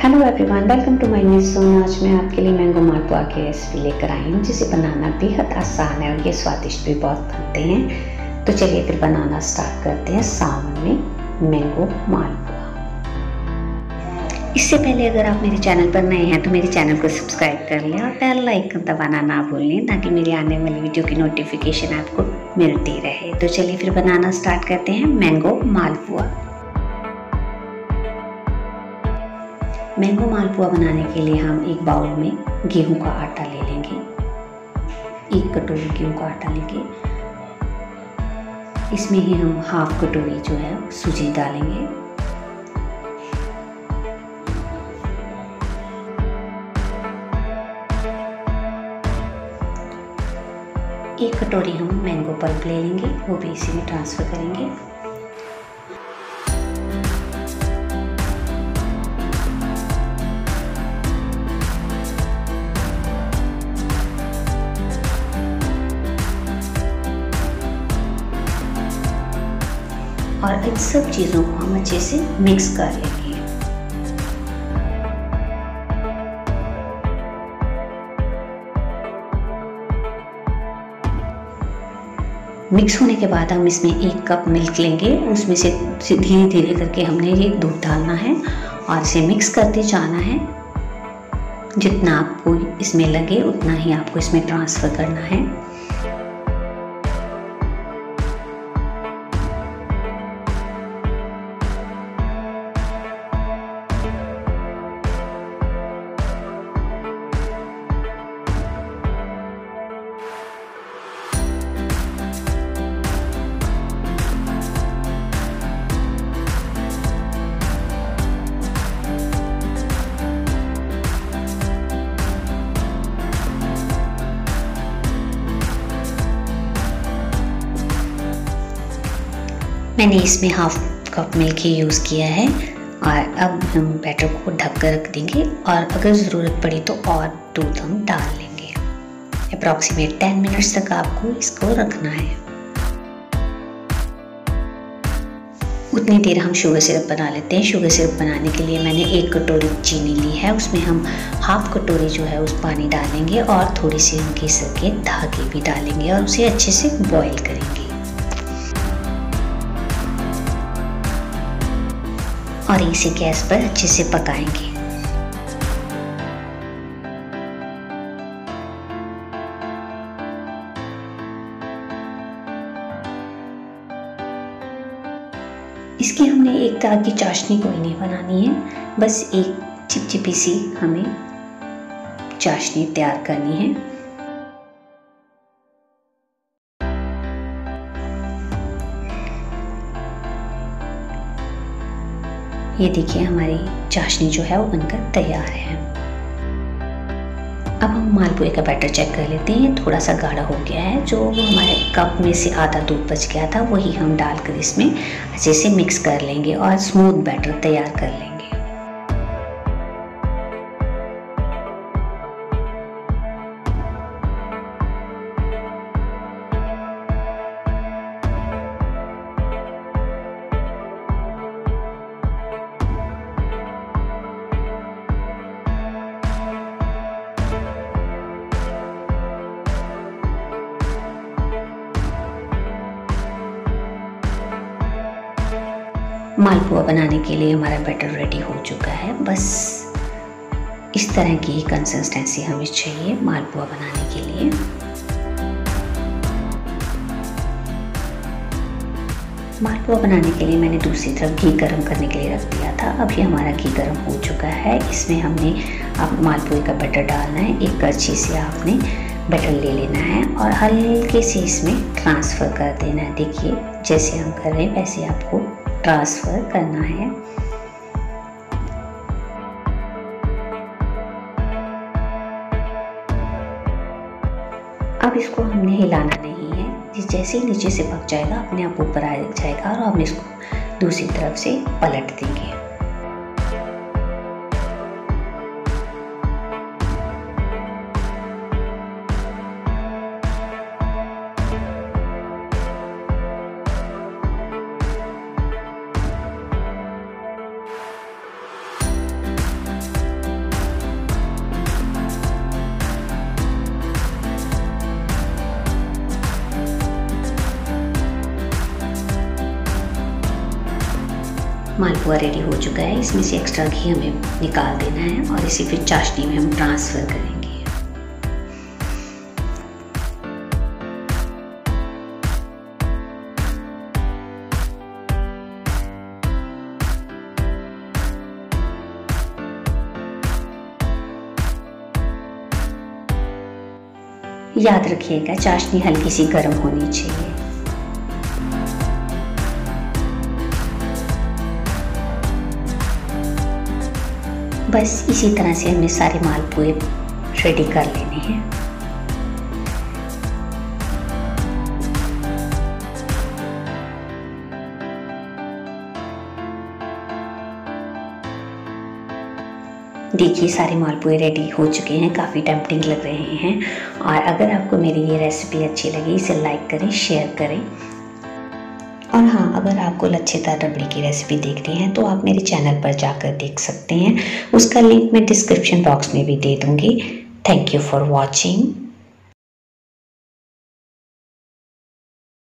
Hello everyone, welcome to my new song. आज मैं आपके लिए मैंगो मालपुआ की रेसिपी लेकर आई हूँ, जिसे बनाना बेहद आसान है और ये स्वादिष्ट भी बहुत बनते हैं। तो चलिए फिर बनाना स्टार्ट करते हैं सावन में मैंगो मालपुआ। इससे पहले अगर आप मेरे चैनल पर नए हैं तो मेरे चैनल को सब्सक्राइब कर लें और बेल आइकन दबाना ना भूलें, ताकि मेरी आने वाली वीडियो की नोटिफिकेशन आपको मिलती रहे। तो चलिए फिर बनाना स्टार्ट करते हैं मैंगो मालपुआ। मैंगो मालपुआ बनाने के लिए हम एक बाउल में गेहूं का आटा ले लेंगे। 1 कटोरी गेहूं का आटा लेंगे। इसमें ही हम हाफ कटोरी जो है सूजी डालेंगे। एक कटोरी हम मैंगो पल्प ले लेंगे, वो भी इसी में ट्रांसफ़र करेंगे। और इन सब चीज़ों को हम अच्छे से मिक्स कर लेंगे। मिक्स होने के बाद हम इसमें 1 कप मिल्क लेंगे। उसमें से धीरे धीरे करके हमने ये दूध डालना है और इसे मिक्स करते जाना है। जितना आपको इसमें लगे उतना ही आपको इसमें ट्रांसफ़र करना है। मैंने इसमें हाफ कप मिल्क ही यूज़ किया है और अब हम बैटर को ढक कर रख देंगे और अगर ज़रूरत पड़ी तो और दूध हम डाल लेंगे। अप्रॉक्सीमेट 10 मिनट्स तक आपको इसको रखना है। उतनी देर हम शुगर सिरप बना लेते हैं। शुगर सिरप बनाने के लिए मैंने 1 कटोरी चीनी ली है। उसमें हम हाफ कटोरी जो है उस पानी डालेंगे और थोड़ी सी हम केसर के धागे भी डालेंगे और उसे अच्छे से बॉईल करेंगे और इसे गैस पर अच्छे से पकाएंगे। इसकी हमने एक तरह की चाशनी कोई नहीं बनानी है, बस एक चिपचिपी सी हमें चाशनी तैयार करनी है। ये देखिए हमारी चाशनी जो है वो बनकर तैयार है। अब हम मालपुए का बैटर चेक कर लेते हैं। थोड़ा सा गाढ़ा हो गया है। जो हमारे कप में से आधा दूध बच गया था वही हम डालकर इसमें अच्छे से मिक्स कर लेंगे और स्मूथ बैटर तैयार कर लेंगे। मालपुआ बनाने के लिए हमारा बैटर रेडी हो चुका है। बस इस तरह की कंसिस्टेंसी हमें चाहिए मालपुआ बनाने के लिए। मालपुआ बनाने के लिए मैंने दूसरी तरफ घी गर्म करने के लिए रख दिया था। अभी हमारा घी गर्म हो चुका है। इसमें हमने अब मालपुए का बैटर डालना है। एक करछी से आपने बैटर ले लेना है और हल्के से इसमें ट्रांसफ़र कर देना है। देखिए जैसे हम कर रहे हैं वैसे आपको ट्रांसफ़र करना है। अब इसको हमने हिलाना नहीं है। जैसे ही नीचे से पक जाएगा अपने आप ऊपर आ जाएगा और हम इसको दूसरी तरफ से पलट देंगे। मालपुआ रेडी हो चुका है। इसमें से एक्स्ट्रा घी हमें निकाल देना है और इसे फिर चाशनी में हम ट्रांसफ़र करेंगे। याद रखिएगा चाशनी हल्की सी गर्म होनी चाहिए। बस इसी तरह से हमें सारे मालपुए रेडी कर लेने हैं। देखिए सारे मालपुए रेडी हो चुके हैं, काफ़ी टेम्पटिंग लग रहे हैं। और अगर आपको मेरी ये रेसिपी अच्छी लगी इसे लाइक करें, शेयर करें। और हाँ, अगर आपको लच्छेदार रबड़ी की रेसिपी देखनी है तो आप मेरे चैनल पर जाकर देख सकते हैं। उसका लिंक मैं डिस्क्रिप्शन बॉक्स में भी दे दूँगी। Thank you for watching.